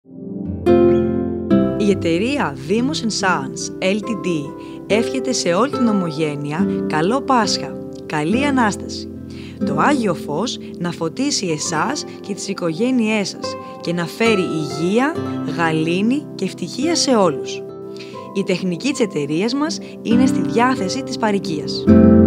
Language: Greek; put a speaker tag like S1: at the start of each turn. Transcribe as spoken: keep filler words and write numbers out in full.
S1: Η εταιρεία Demos and Sons ελ τι ντι εύχεται σε όλη την ομογένεια καλό Πάσχα, καλή Ανάσταση. Το Άγιο Φως να φωτίσει εσάς και τις οικογένειές σας και να φέρει υγεία, γαλήνη και ευτυχία σε όλους. Η τεχνική της εταιρείας μας είναι στη διάθεση της παροικίας.